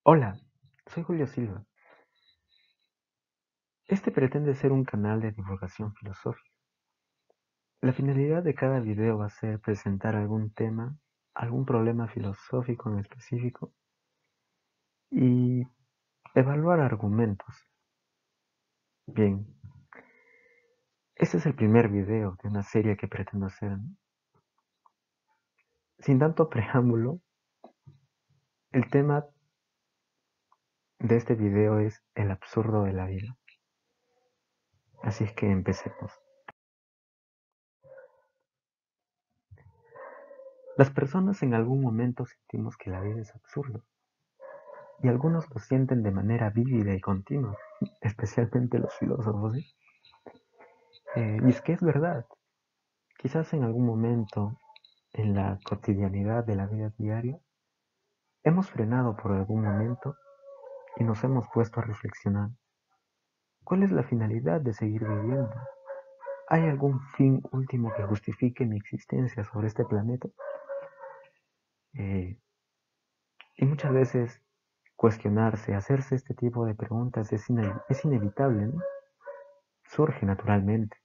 Hola, soy Julio Silva. Este pretende ser un canal de divulgación filosófica. La finalidad de cada video va a ser presentar algún tema, algún problema filosófico en específico y evaluar argumentos. Bien, este es el primer video de una serie que pretendo hacer. Sin tanto preámbulo, el tema de este video es el absurdo de la vida. Así es que empecemos. Las personas en algún momento sentimos que la vida es absurda. Y algunos lo sienten de manera vívida y continua, especialmente los filósofos. Y es que es verdad, quizás en algún momento en la cotidianidad de la vida diaria, hemos frenado por algún momento y nos hemos puesto a reflexionar. ¿Cuál es la finalidad de seguir viviendo? ¿Hay algún fin último que justifique mi existencia sobre este planeta? Eh, y muchas veces cuestionarse, hacerse este tipo de preguntas es inevitable, ¿no? Surge naturalmente.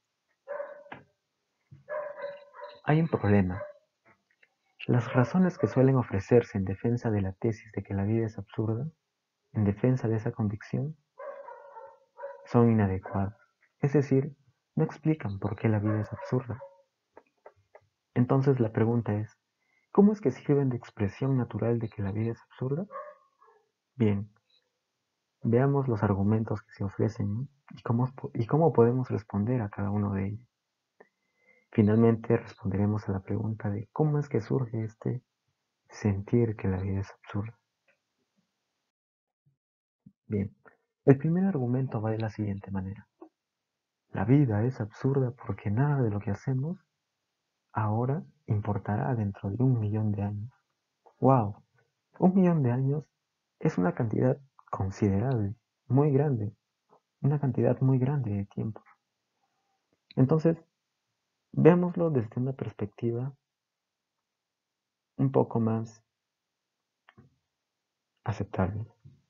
Hay un problema. Las razones que suelen ofrecerse en defensa de la tesis de que la vida es absurda, en defensa de esa convicción, son inadecuadas. Es decir, no explican por qué la vida es absurda. Entonces la pregunta es, ¿cómo es que sirven de expresión natural de que la vida es absurda? Bien, veamos los argumentos que se ofrecen, ¿no? y cómo podemos responder a cada uno de ellos. Finalmente responderemos a la pregunta de cómo es que surge este sentir que la vida es absurda. Bien, el primer argumento va de la siguiente manera. La vida es absurda porque nada de lo que hacemos ahora importará dentro de 1.000.000 de años. ¡Wow! 1.000.000 de años es una cantidad considerable, muy grande, una cantidad muy grande de tiempo. Entonces, veámoslo desde una perspectiva un poco más aceptable.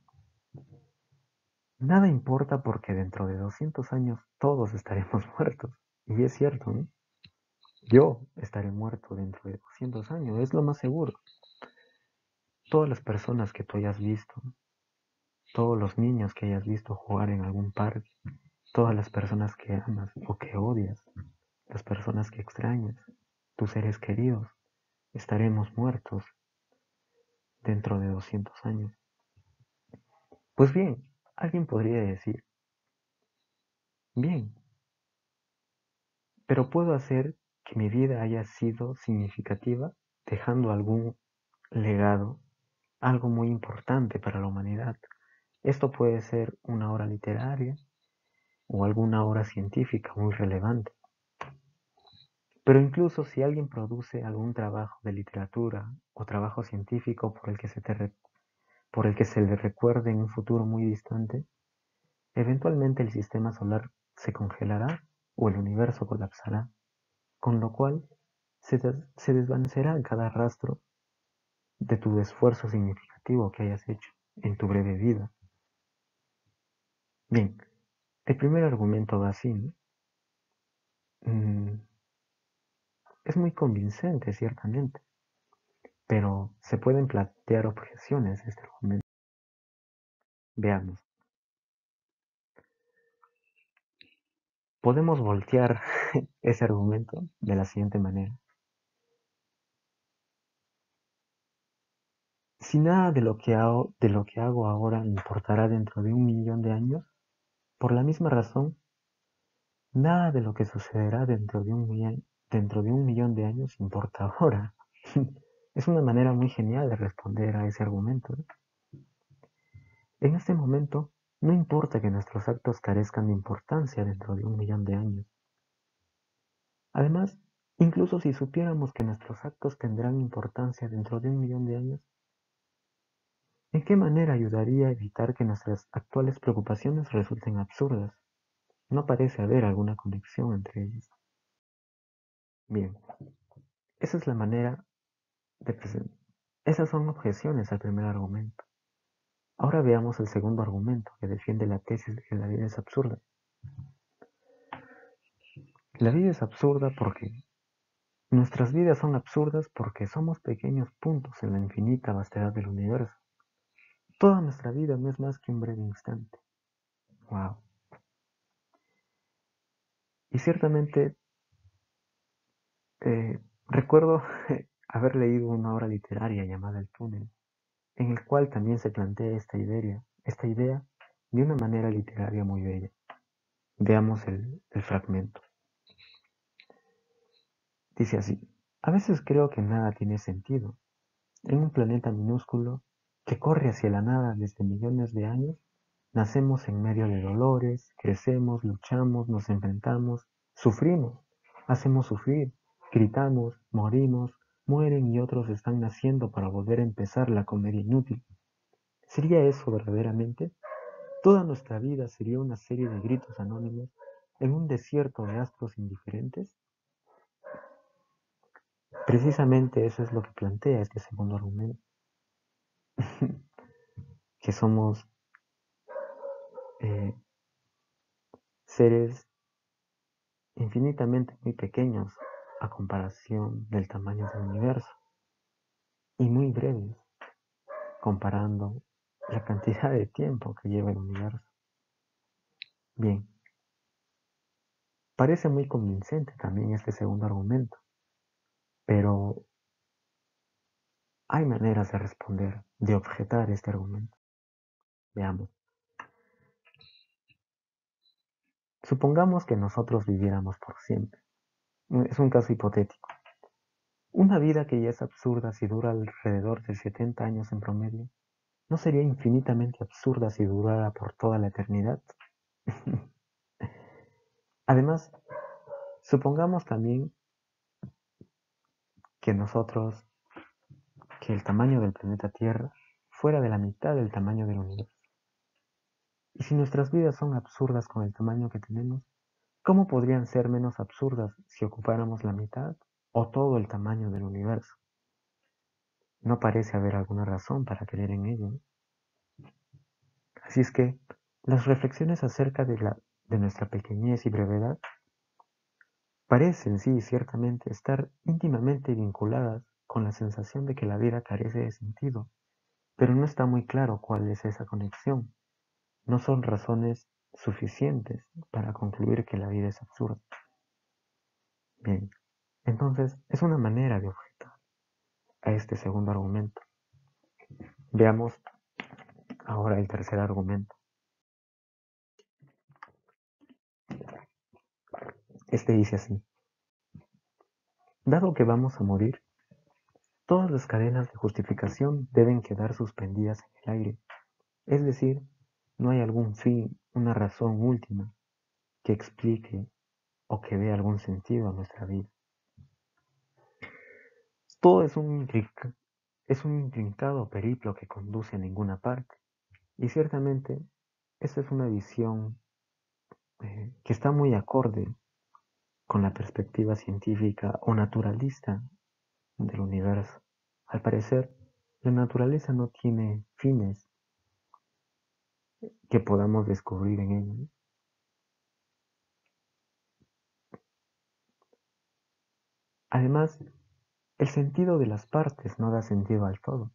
Nada importa porque dentro de 200 años todos estaremos muertos. Y es cierto, ¿no? Yo estaré muerto dentro de 200 años, es lo más seguro. Todas las personas que tú hayas visto, todos los niños que hayas visto jugar en algún parque, todas las personas que amas o que odias, las personas que extrañas, tus seres queridos, estaremos muertos dentro de 200 años. Pues bien, alguien podría decir, bien, pero puedo hacer que mi vida haya sido significativa dejando algún legado, algo muy importante para la humanidad. Esto puede ser una obra literaria o alguna obra científica muy relevante. Pero incluso si alguien produce algún trabajo de literatura o trabajo científico por el que se le recuerde en un futuro muy distante, eventualmente el sistema solar se congelará o el universo colapsará, con lo cual se desvanecerá cada rastro de tu esfuerzo significativo que hayas hecho en tu breve vida. Bien, el primer argumento va así, ¿no? Es muy convincente, ciertamente, pero se pueden plantear objeciones a este argumento. Veamos. Podemos voltear ese argumento de la siguiente manera. Si nada de lo que hago ahora importará dentro de 1.000.000 de años, por la misma razón, nada de lo que sucederá dentro de 1.000.000 de años importa ahora. Es una manera muy genial de responder a ese argumento, ¿no? En este momento, no importa que nuestros actos carezcan de importancia dentro de 1.000.000 de años. Además, incluso si supiéramos que nuestros actos tendrán importancia dentro de 1.000.000 de años, ¿en qué manera ayudaría a evitar que nuestras actuales preocupaciones resulten absurdas? No parece haber alguna conexión entre ellas. Bien, esa es la manera de presentar. Esas son objeciones al primer argumento. Ahora veamos el segundo argumento que defiende la tesis de que la vida es absurda. La vida es absurda porque nuestras vidas son absurdas porque somos pequeños puntos en la infinita vastedad del universo. Toda nuestra vida no es más que un breve instante. Wow. Y ciertamente recuerdo haber leído una obra literaria llamada El túnel, en el cual también se plantea esta idea de una manera literaria muy bella. Veamos el fragmento. Dice así: a veces creo que nada tiene sentido. En un planeta minúsculo que corre hacia la nada desde millones de años, nacemos en medio de dolores, crecemos, luchamos, nos enfrentamos, sufrimos, hacemos sufrir, gritamos, morimos, mueren y otros están naciendo para volver a empezar la comedia inútil. ¿Sería eso verdaderamente? Toda nuestra vida sería una serie de gritos anónimos en un desierto de astros indiferentes. Precisamente eso es lo que plantea este segundo argumento, que somos eh, seres infinitamente muy pequeños a comparación del tamaño del universo y muy breves comparando la cantidad de tiempo que lleva el universo. Bien, parece muy convincente también este segundo argumento, pero hay maneras de responder, de objetar este argumento. Veamos. Supongamos que nosotros viviéramos por siempre. Es un caso hipotético. Una vida que ya es absurda si dura alrededor de 70 años en promedio, ¿no sería infinitamente absurda si durara por toda la eternidad? Además, supongamos también que que el tamaño del planeta Tierra fuera de la mitad del tamaño del universo. Y si nuestras vidas son absurdas con el tamaño que tenemos, ¿cómo podrían ser menos absurdas si ocupáramos la mitad o todo el tamaño del universo? No parece haber alguna razón para creer en ello, ¿no? Así es que las reflexiones acerca de nuestra pequeñez y brevedad parecen, sí, ciertamente, estar íntimamente vinculadas con la sensación de que la vida carece de sentido, pero no está muy claro cuál es esa conexión. No son razones suficientes para concluir que la vida es absurda. Bien, entonces es una manera de objetar a este segundo argumento. Veamos ahora el tercer argumento. Este dice así: dado que vamos a morir, todas las cadenas de justificación deben quedar suspendidas en el aire. Es decir, no hay algún fin, una razón última que explique o que dé algún sentido a nuestra vida. Todo es un intrincado periplo que conduce a ninguna parte. Y ciertamente, esta es una visión que está muy acorde con la perspectiva científica o naturalista del universo. Al parecer, la naturaleza no tiene fines que podamos descubrir en ella. Además, el sentido de las partes no da sentido al todo.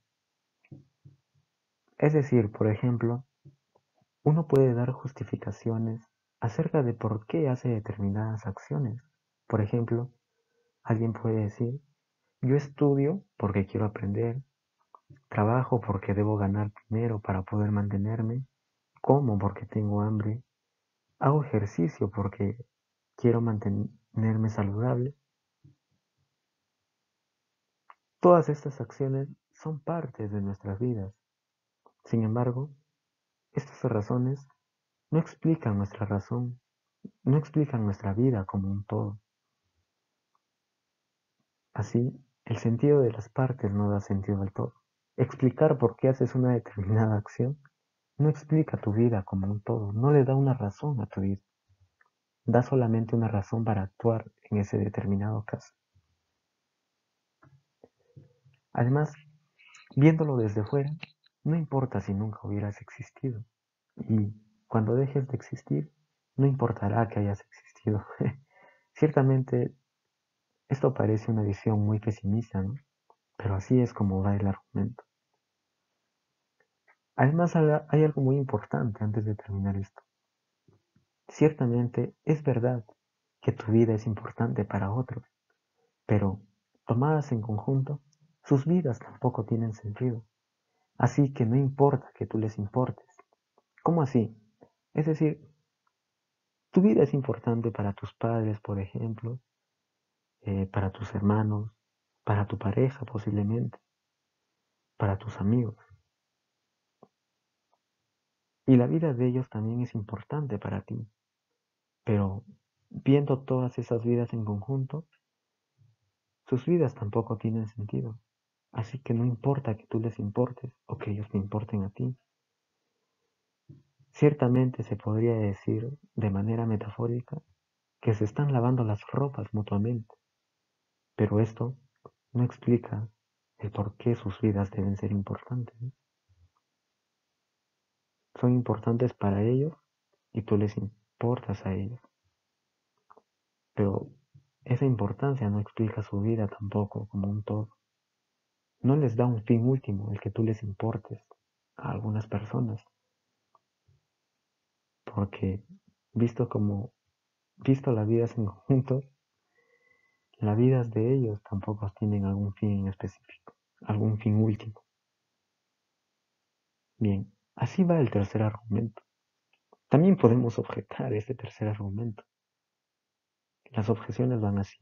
Es decir, por ejemplo, uno puede dar justificaciones acerca de por qué hace determinadas acciones. Por ejemplo, alguien puede decir: yo estudio porque quiero aprender, trabajo porque debo ganar dinero para poder mantenerme, como porque tengo hambre, hago ejercicio porque quiero mantenerme saludable. Todas estas acciones son partes de nuestras vidas. Sin embargo, estas razones no explican nuestra razón, no explican nuestra vida como un todo. Así, el sentido de las partes no da sentido al todo. Explicar por qué haces una determinada acción no explica tu vida como un todo, no le da una razón a tu vida. Da solamente una razón para actuar en ese determinado caso. Además, viéndolo desde fuera, no importa si nunca hubieras existido. Y cuando dejes de existir, no importará que hayas existido. Ciertamente, esto parece una visión muy pesimista, ¿no? Pero así es como va el argumento. Además, hay algo muy importante antes de terminar esto. Ciertamente, es verdad que tu vida es importante para otros, pero tomadas en conjunto, sus vidas tampoco tienen sentido. Así que no importa que tú les importes. ¿Cómo así? Es decir, tu vida es importante para tus padres, por ejemplo, para tus hermanos, para tu pareja posiblemente, para tus amigos. Y la vida de ellos también es importante para ti. Pero viendo todas esas vidas en conjunto, sus vidas tampoco tienen sentido. Así que no importa que tú les importes o que ellos te importen a ti. Ciertamente se podría decir de manera metafórica que se están lavando las ropas mutuamente, pero esto no explica el por qué sus vidas deben ser importantes. Son importantes para ellos y tú les importas a ellos, pero esa importancia no explica su vida tampoco como un todo. No les da un fin último el que tú les importes a algunas personas, porque visto como visto las vidas en conjunto, las vidas de ellos tampoco tienen algún fin en específico, algún fin último. Bien, así va el tercer argumento. También podemos objetar este tercer argumento. Las objeciones van así.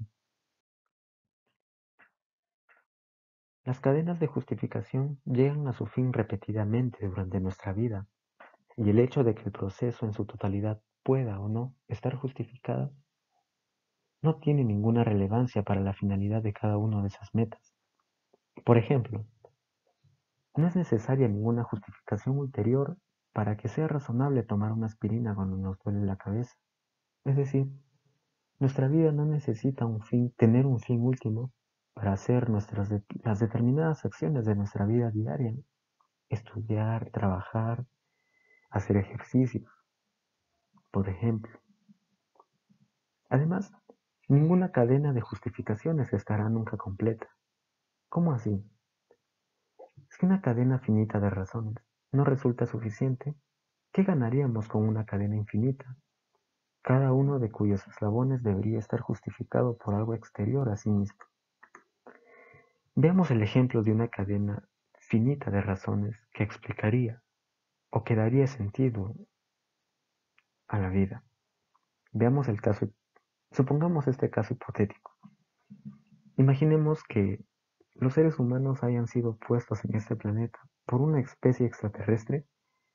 Las cadenas de justificación llegan a su fin repetidamente durante nuestra vida, y el hecho de que el proceso en su totalidad pueda o no estar justificada no tiene ninguna relevancia para la finalidad de cada una de esas metas. Por ejemplo, no es necesaria ninguna justificación ulterior para que sea razonable tomar una aspirina cuando nos duele la cabeza. Es decir, nuestra vida no necesita tener un fin último para hacer las determinadas acciones de nuestra vida diaria, ¿no? Estudiar, trabajar, hacer ejercicio, por ejemplo. Además, ninguna cadena de justificaciones estará nunca completa. ¿Cómo así? Si una cadena finita de razones no resulta suficiente, ¿qué ganaríamos con una cadena infinita? Cada uno de cuyos eslabones debería estar justificado por algo exterior a sí mismo. Veamos el ejemplo de una cadena finita de razones que explicaría o que daría sentido a la vida. Veamos el caso, supongamos este caso hipotético. Imaginemos que los seres humanos hayan sido puestos en este planeta por una especie extraterrestre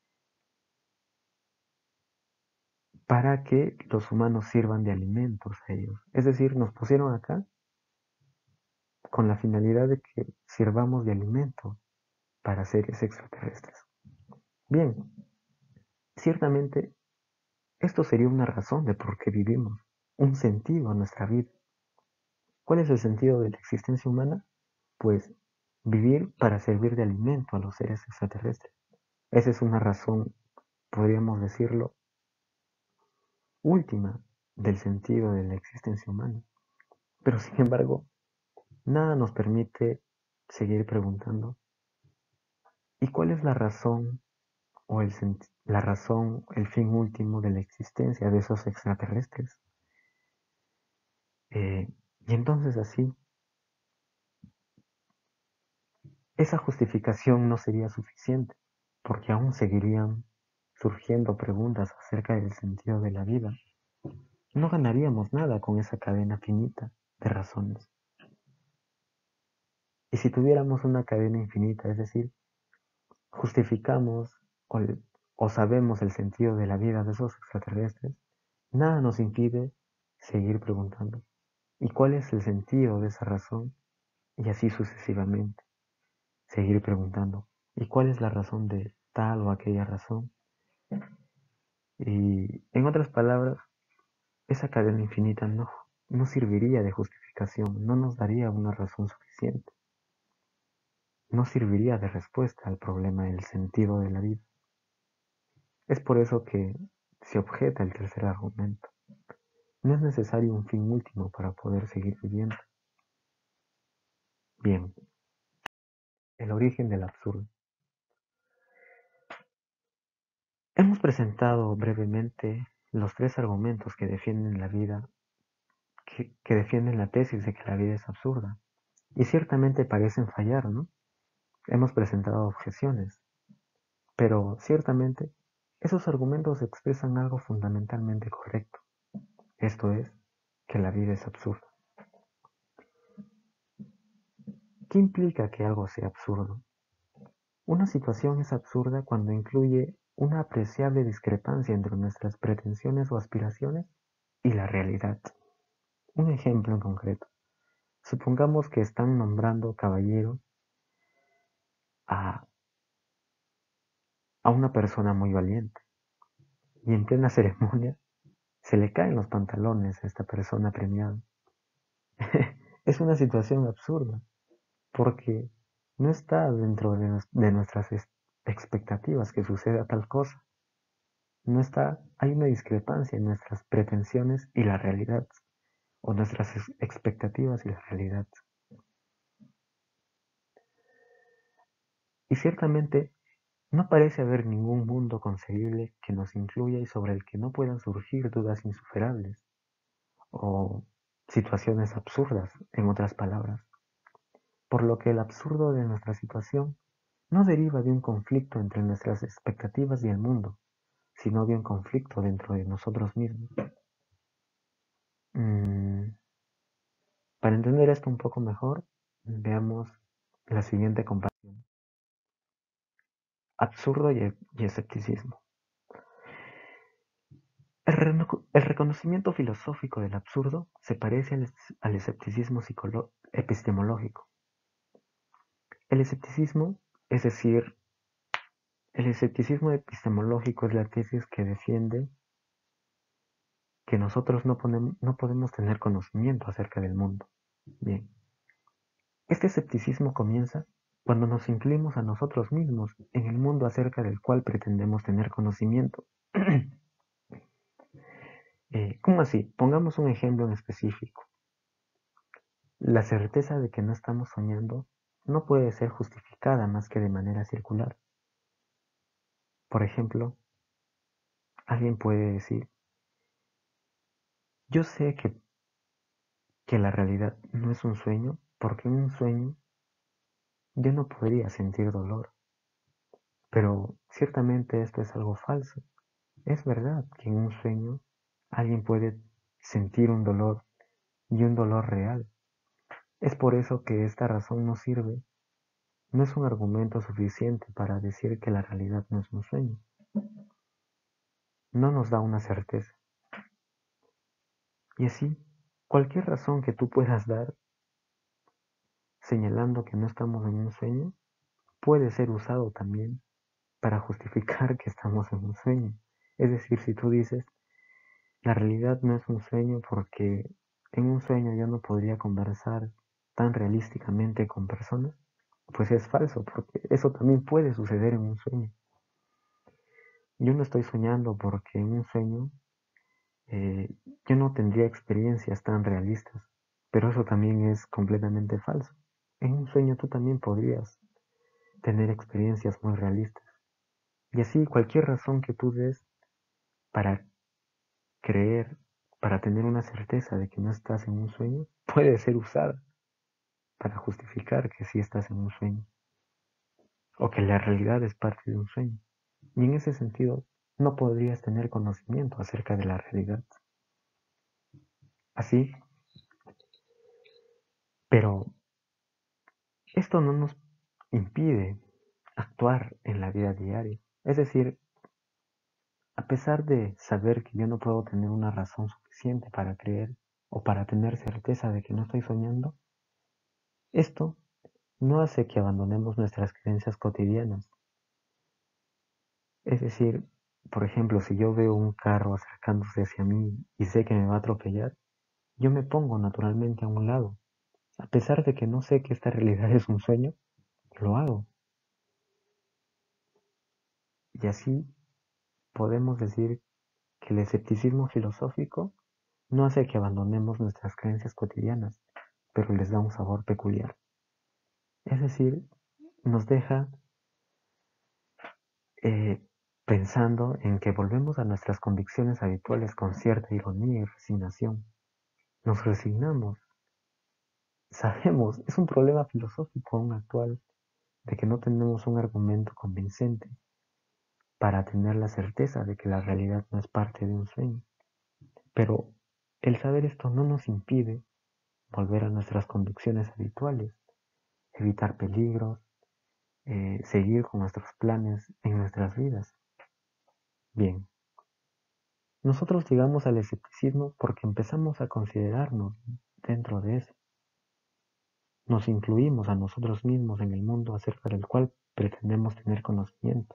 para que los humanos sirvan de alimentos a ellos. Es decir, nos pusieron acá con la finalidad de que sirvamos de alimento para seres extraterrestres. Bien, ciertamente esto sería una razón de por qué vivimos, un sentido a nuestra vida. ¿Cuál es el sentido de la existencia humana? Pues vivir para servir de alimento a los seres extraterrestres. Esa es una razón, podríamos decirlo, última del sentido de la existencia humana. Pero sin embargo, nada nos permite seguir preguntando, ¿y cuál es la razón o la razón, el fin último de la existencia de esos extraterrestres? Y entonces así, esa justificación no sería suficiente, porque aún seguirían surgiendo preguntas acerca del sentido de la vida. No ganaríamos nada con esa cadena finita de razones. Y si tuviéramos una cadena infinita, es decir, justificamos o, o sabemos el sentido de la vida de esos extraterrestres, nada nos impide seguir preguntando, ¿y cuál es el sentido de esa razón? Y así sucesivamente, seguir preguntando, ¿y cuál es la razón de tal o aquella razón? Y en otras palabras, esa cadena infinita no serviría de justificación, no nos daría una razón suficiente. no serviría de respuesta al problema del sentido de la vida. Es por eso que se objeta el tercer argumento. No es necesario un fin último para poder seguir viviendo. Bien, el origen del absurdo. Hemos presentado brevemente los tres argumentos que defienden la vida, que defienden la tesis de que la vida es absurda. Y ciertamente parecen fallar, ¿no? Hemos presentado objeciones, pero ciertamente esos argumentos expresan algo fundamentalmente correcto. Esto es, que la vida es absurda. ¿Qué implica que algo sea absurdo? Una situación es absurda cuando incluye una apreciable discrepancia entre nuestras pretensiones o aspiraciones y la realidad. Un ejemplo en concreto. Supongamos que están nombrando caballero a, a una persona muy valiente y en plena ceremonia se le caen los pantalones a esta persona premiada. Es una situación absurda porque no está dentro de nuestras expectativas que suceda tal cosa. No está, hay una discrepancia en nuestras pretensiones y la realidad, o nuestras expectativas y la realidad. Y ciertamente no parece haber ningún mundo concebible que nos incluya y sobre el que no puedan surgir dudas insuperables o situaciones absurdas, en otras palabras. Por lo que el absurdo de nuestra situación no deriva de un conflicto entre nuestras expectativas y el mundo, sino de un conflicto dentro de nosotros mismos. Para entender esto un poco mejor, veamos la siguiente comparación. Absurdo y escepticismo. El reconocimiento filosófico del absurdo se parece al escepticismo epistemológico. El escepticismo, es decir, el escepticismo epistemológico es la tesis que defiende que nosotros no podemos tener conocimiento acerca del mundo. Bien, este escepticismo comienza cuando nos incluimos a nosotros mismos en el mundo acerca del cual pretendemos tener conocimiento. ¿Cómo así? Pongamos un ejemplo en específico. La certeza de que no estamos soñando no puede ser justificada más que de manera circular. Por ejemplo, alguien puede decir, yo sé que la realidad no es un sueño porque en un sueño yo no podría sentir dolor. Pero ciertamente esto es algo falso. Es verdad que en un sueño alguien puede sentir un dolor y un dolor real. Es por eso que esta razón no sirve, no es un argumento suficiente para decir que la realidad no es un sueño. No nos da una certeza. Y así, cualquier razón que tú puedas dar señalando que no estamos en un sueño puede ser usado también para justificar que estamos en un sueño. Es decir, si tú dices, la realidad no es un sueño porque en un sueño yo no podría conversar tan realísticamente con personas, pues es falso, porque eso también puede suceder en un sueño. Yo no estoy soñando porque en un sueño eh, yo no tendría experiencias tan realistas, pero eso también es completamente falso. En un sueño tú también podrías tener experiencias muy realistas. Y así cualquier razón que tú des para creer, para tener una certeza de que no estás en un sueño, puede ser usada para justificar que sí estás en un sueño o que la realidad es parte de un sueño. Y en ese sentido, no podrías tener conocimiento acerca de la realidad. Así, pero esto no nos impide actuar en la vida diaria. Es decir, a pesar de saber que yo no puedo tener una razón suficiente para creer o para tener certeza de que no estoy soñando, esto no hace que abandonemos nuestras creencias cotidianas. Es decir, por ejemplo, si yo veo un carro acercándose hacia mí y sé que me va a atropellar, yo me pongo naturalmente a un lado. A pesar de que no sé que esta realidad es un sueño, lo hago. Y así podemos decir que el escepticismo filosófico no hace que abandonemos nuestras creencias cotidianas, pero les da un sabor peculiar. Es decir, nos deja pensando en que volvemos a nuestras convicciones habituales con cierta ironía y resignación. Nos resignamos. Sabemos, es un problema filosófico aún actual de que no tenemos un argumento convincente para tener la certeza de que la realidad no es parte de un sueño. Pero el saber esto no nos impide volver a nuestras convicciones habituales, evitar peligros, seguir con nuestros planes en nuestras vidas. Bien, nosotros llegamos al escepticismo porque empezamos a considerarnos dentro de eso. Nos incluimos a nosotros mismos en el mundo acerca del cual pretendemos tener conocimiento.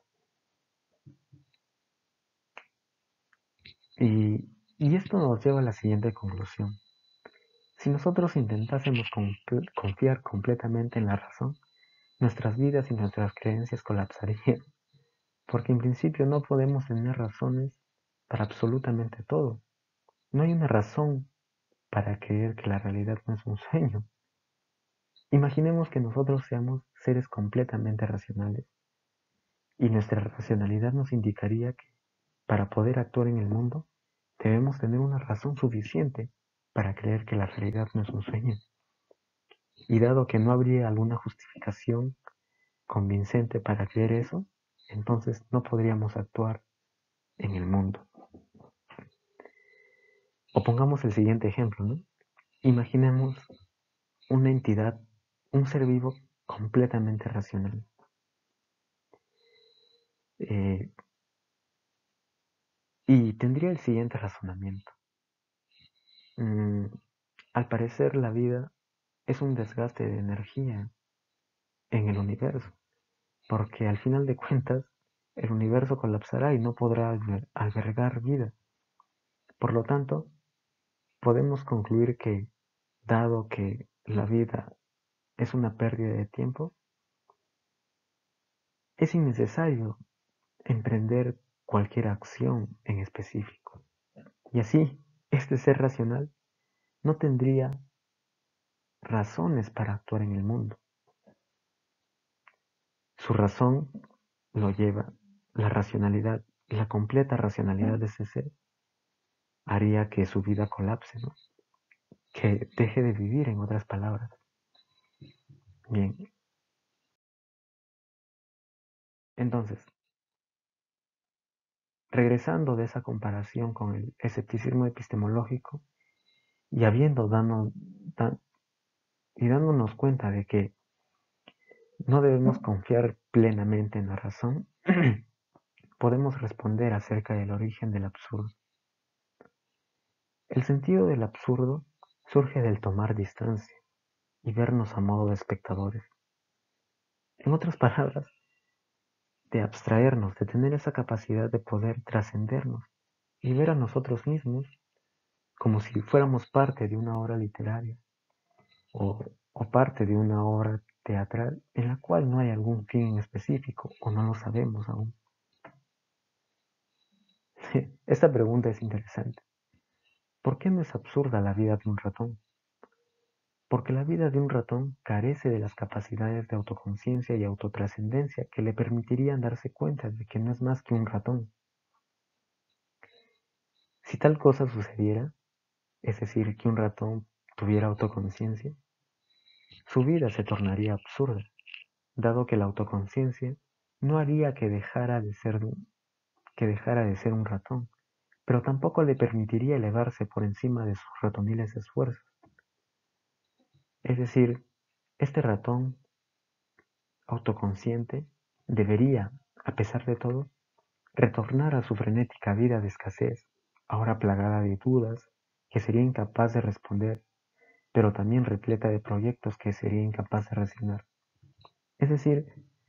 Y esto nos lleva a la siguiente conclusión. Si nosotros intentásemos confiar completamente en la razón, nuestras vidas y nuestras creencias colapsarían, porque en principio no podemos tener razones para absolutamente todo. No hay una razón para creer que la realidad no es un sueño. Imaginemos que nosotros seamos seres completamente racionales y nuestra racionalidad nos indicaría que para poder actuar en el mundo debemos tener una razón suficiente para creer que la realidad no es un sueño. Y dado que no habría alguna justificación convincente para creer eso, entonces no podríamos actuar en el mundo. O pongamos el siguiente ejemplo, ¿no? Imaginemos una entidad, un ser vivo completamente racional. Eh, y tendría el siguiente razonamiento. Al parecer la vida es un desgaste de energía en el universo, porque al final de cuentas el universo colapsará y no podrá albergar vida. Por lo tanto, podemos concluir que, dado que la vida es una pérdida de tiempo, es innecesario emprender cualquier acción en específico. Y así, este ser racional no tendría razones para actuar en el mundo. Su razón lo lleva, la racionalidad, la completa racionalidad de ese ser haría que su vida colapse, ¿no? Que deje de vivir, en otras palabras. Bien, entonces, regresando de esa comparación con el escepticismo epistemológico y dándonos cuenta de que no debemos confiar plenamente en la razón, podemos responder acerca del origen del absurdo. El sentido del absurdo surge del tomar distancia y vernos a modo de espectadores. En otras palabras, de abstraernos, de tener esa capacidad de poder trascendernos y ver a nosotros mismos como si fuéramos parte de una obra literaria o parte de una obra teatral en la cual no hay algún fin específico o no lo sabemos aún. Esta pregunta es interesante. ¿Por qué no es absurda la vida de un ratón? Porque la vida de un ratón carece de las capacidades de autoconciencia y autotrascendencia que le permitirían darse cuenta de que no es más que un ratón. Si tal cosa sucediera, es decir, que un ratón tuviera autoconciencia, su vida se tornaría absurda, dado que la autoconciencia no haría que dejara de ser un ratón, pero tampoco le permitiría elevarse por encima de sus ratoniles esfuerzos. Es decir, este ratón autoconsciente debería, a pesar de todo, retornar a su frenética vida de escasez, ahora plagada de dudas que sería incapaz de responder, pero también repleta de proyectos que sería incapaz de resignar. Es decir,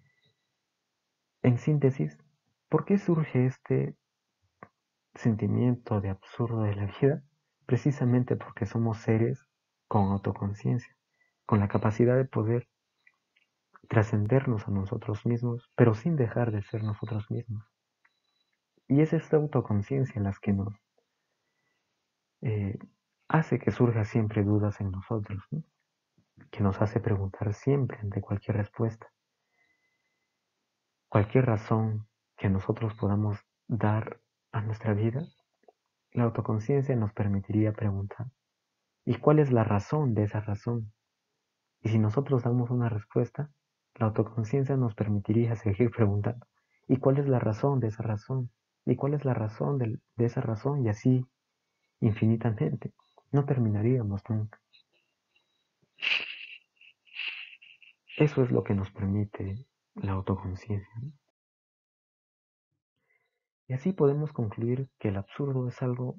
en síntesis, ¿por qué surge este sentimiento de absurdo de la vida? Precisamente porque somos seres con autoconciencia, con la capacidad de poder trascendernos a nosotros mismos, pero sin dejar de ser nosotros mismos. Y es esta autoconciencia la que nos eh, hace que surja siempre dudas en nosotros, ¿no? Que nos hace preguntar siempre ante cualquier respuesta, cualquier razón que nosotros podamos dar a nuestra vida. La autoconciencia nos permitiría preguntar, ¿y cuál es la razón de esa razón? Y si nosotros damos una respuesta, la autoconciencia nos permitiría seguir preguntando, ¿y cuál es la razón de esa razón? ¿Y cuál es la razón de esa razón? Y así infinitamente. No terminaríamos nunca. Eso es lo que nos permite la autoconciencia, ¿no? Y así podemos concluir que el absurdo es algo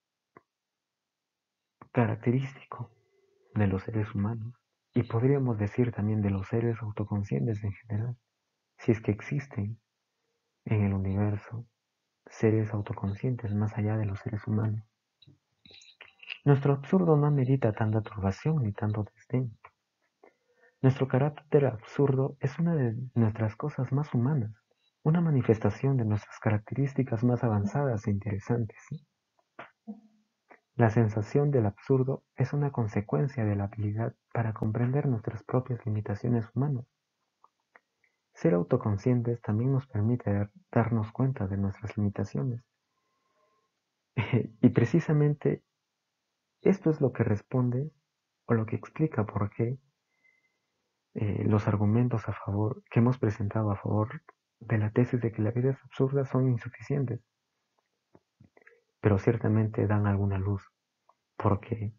característico de los seres humanos. Y podríamos decir también de los seres autoconscientes en general, si es que existen en el universo seres autoconscientes más allá de los seres humanos. Nuestro absurdo no amerita tanta turbación ni tanto desdén. Nuestro carácter absurdo es una de nuestras cosas más humanas, una manifestación de nuestras características más avanzadas e interesantes. La sensación del absurdo es una consecuencia de la habilidad para comprender nuestras propias limitaciones humanas. Ser autoconscientes también nos permite darnos cuenta de nuestras limitaciones. Y precisamente esto es lo que responde o lo que explica por qué los argumentos a favor que hemos presentado a favor de la tesis de que la vida es absurda son insuficientes, pero ciertamente dan alguna luz, porque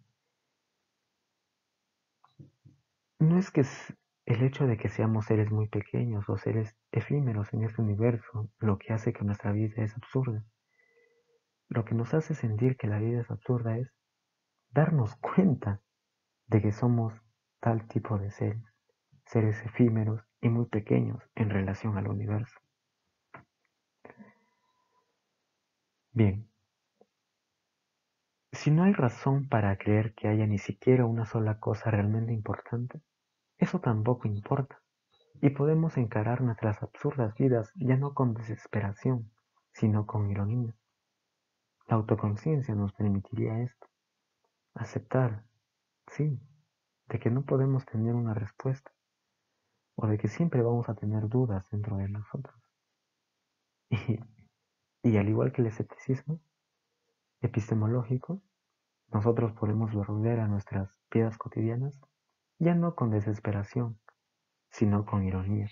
no es que el hecho de que seamos seres muy pequeños o seres efímeros en este universo lo que hace que nuestra vida es absurda. Lo que nos hace sentir que la vida es absurda es darnos cuenta de que somos tal tipo de seres, seres efímeros y muy pequeños en relación al universo. Bien, si no hay razón para creer que haya ni siquiera una sola cosa realmente importante, eso tampoco importa, y podemos encarar nuestras absurdas vidas ya no con desesperación, sino con ironía. La autoconciencia nos permitiría esto, aceptar, sí, de que no podemos tener una respuesta, o de que siempre vamos a tener dudas dentro de nosotros. Y, y al igual que el escepticismo epistemológico, nosotros podemos volver a nuestras vidas cotidianas ya no con desesperación, sino con ironía.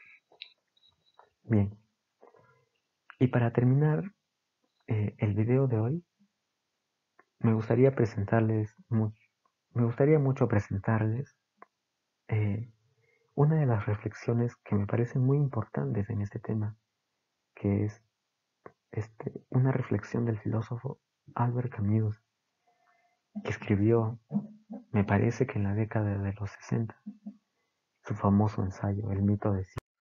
Bien, y para terminar el video de hoy, me gustaría me gustaría mucho presentarles eh, una de las reflexiones que me parecen muy importantes en este tema, que es una reflexión del filósofo Albert Camus, que escribió, me parece que en la década de los 60, su famoso ensayo, El mito de Sísifo.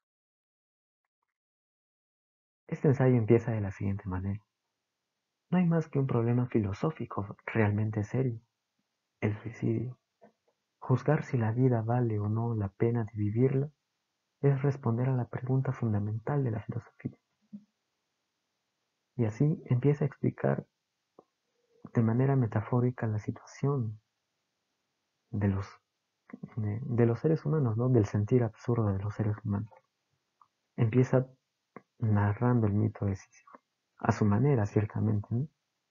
Este ensayo empieza de la siguiente manera. No hay más que un problema filosófico realmente serio, el suicidio. Juzgar si la vida vale o no la pena de vivirla es responder a la pregunta fundamental de la filosofía. Y así empieza a explicar de manera metafórica la situación de los seres humanos, ¿no? Del sentir absurdo de los seres humanos. Empieza narrando el mito de Sísifo, a su manera ciertamente, ¿no?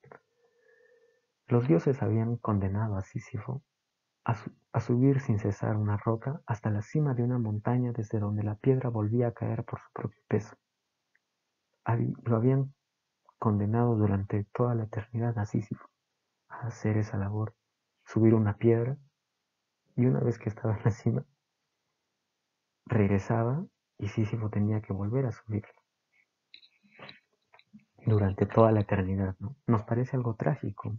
Los dioses habían condenado a Sísifo a subir sin cesar una roca hasta la cima de una montaña desde donde la piedra volvía a caer por su propio peso. Lo habían condenado durante toda la eternidad a Sísifo a hacer esa labor, subir una piedra, y una vez que estaba en la cima, regresaba y Sísifo tenía que volver a subirla durante toda la eternidad, ¿no? Nos parece algo trágico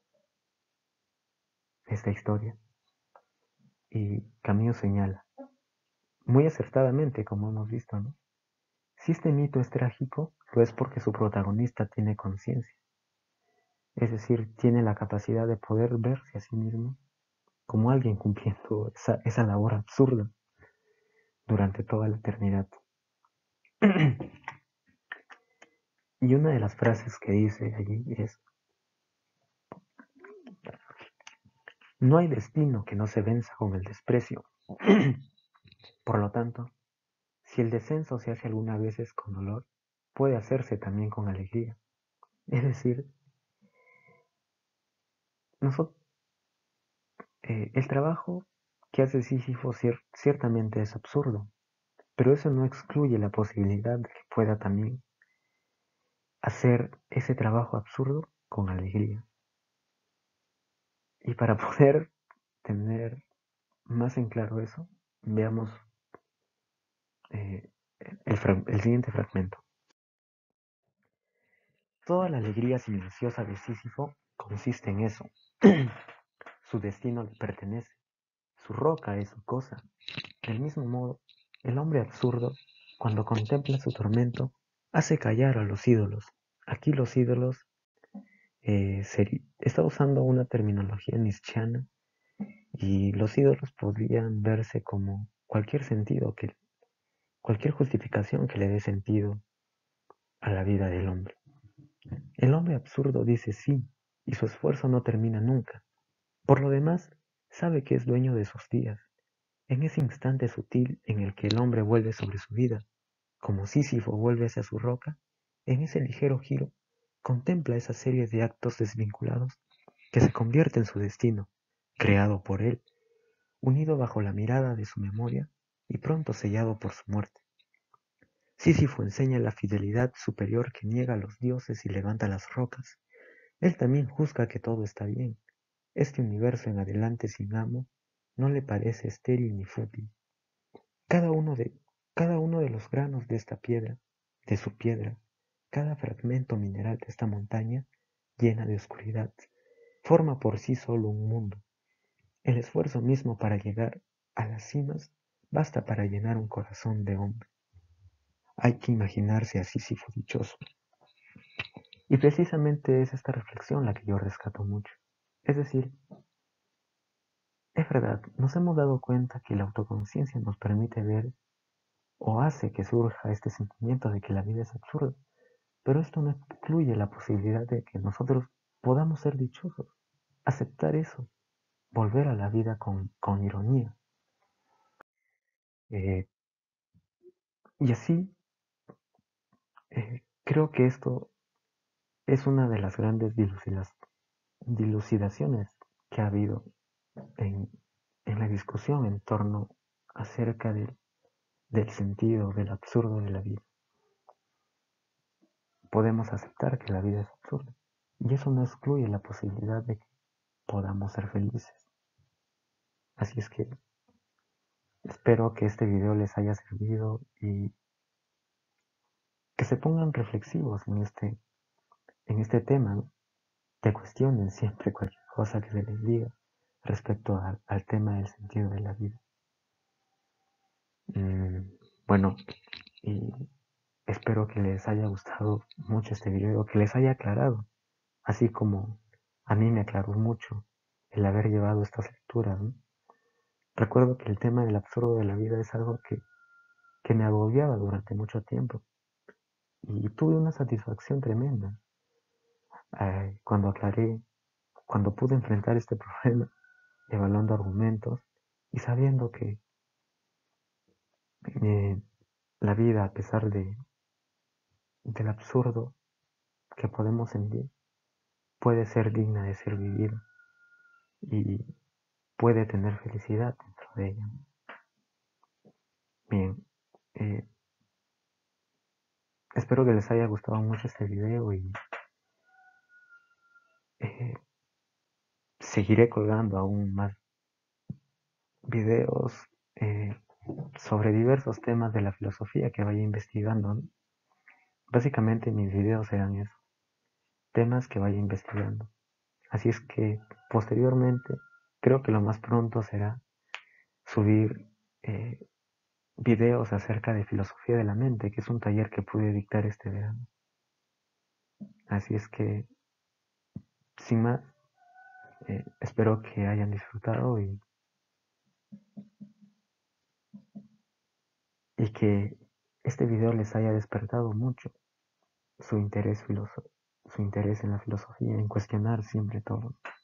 esta historia, y Camus señala, muy acertadamente, como hemos visto, ¿no? Si este mito es trágico, lo es porque su protagonista tiene conciencia, es decir, tiene la capacidad de poder verse a sí mismo como alguien cumpliendo esa labor absurda durante toda la eternidad. Y una de las frases que dice allí es: no hay destino que no se venza con el desprecio. Por lo tanto, si el descenso se hace algunas veces con dolor, puede hacerse también con alegría. Es decir, nosotros, el trabajo que hace Sísifo ciertamente es absurdo, pero eso no excluye la posibilidad de que pueda también hacer ese trabajo absurdo con alegría. Y para poder tener más en claro eso, veamos eh, el siguiente fragmento. Toda la alegría silenciosa de Sísifo consiste en eso. Su destino le pertenece, su roca es su cosa. Del mismo modo, el hombre absurdo, cuando contempla su tormento, hace callar a los ídolos. Aquí los ídolos está usando una terminología nietzscheana, y los ídolos podrían verse como cualquier justificación que le dé sentido a la vida del hombre. El hombre absurdo dice sí, y su esfuerzo no termina nunca. Por lo demás, sabe que es dueño de sus días. En ese instante sutil en el que el hombre vuelve sobre su vida, como Sísifo vuelve hacia su roca, en ese ligero giro, contempla esa serie de actos desvinculados que se convierte en su destino, creado por él, unido bajo la mirada de su memoria y pronto sellado por su muerte. Sísifo enseña la fidelidad superior que niega a los dioses y levanta las rocas. Él también juzga que todo está bien. Este universo en adelante sin amo no le parece estéril ni fútil. Cada uno de los granos de esta piedra, de su piedra, cada fragmento mineral de esta montaña llena de oscuridad, forma por sí solo un mundo. El esfuerzo mismo para llegar a las cimas basta para llenar un corazón de hombre. Hay que imaginarse a Sísifo dichoso. Y precisamente es esta reflexión la que yo rescato mucho. Es decir, es verdad, nos hemos dado cuenta que la autoconciencia nos permite ver o hace que surja este sentimiento de que la vida es absurda, pero esto no excluye la posibilidad de que nosotros podamos ser dichosos, aceptar eso, volver a la vida con ironía. Eh, y así, creo que esto es una de las grandes dilucidaciones que ha habido en, en la discusión en torno acerca del sentido, del absurdo de la vida. Podemos aceptar que la vida es absurda, y eso no excluye la posibilidad de que podamos ser felices. Así es que espero que este video les haya servido y que se pongan reflexivos en este tema, ¿no? Que cuestionen siempre cualquier cosa que se les diga respecto al tema del sentido de la vida. Bueno, y espero que les haya gustado mucho este video, que les haya aclarado, así como a mí me aclaró mucho el haber llevado estas lecturas, ¿no? Recuerdo que el tema del absurdo de la vida es algo que me agobiaba durante mucho tiempo, y tuve una satisfacción tremenda cuando cuando pude enfrentar este problema, evaluando argumentos y sabiendo que eh, la vida, a pesar del absurdo que podemos sentir, puede ser digna de ser vivida y puede tener felicidad dentro de ella. Bien, eh, espero que les haya gustado mucho este video y eh, seguiré colgando aún más videos sobre diversos temas de la filosofía que vaya investigando, ¿no? Básicamente mis videos serán eso, temas que vaya investigando. Así es que posteriormente creo que lo más pronto será subir eh, videos acerca de filosofía de la mente, que es un taller que pude dictar este verano. Así es que, sin más, espero que hayan disfrutado y y que este video les haya despertado mucho su interés en la filosofía, en cuestionar siempre todo.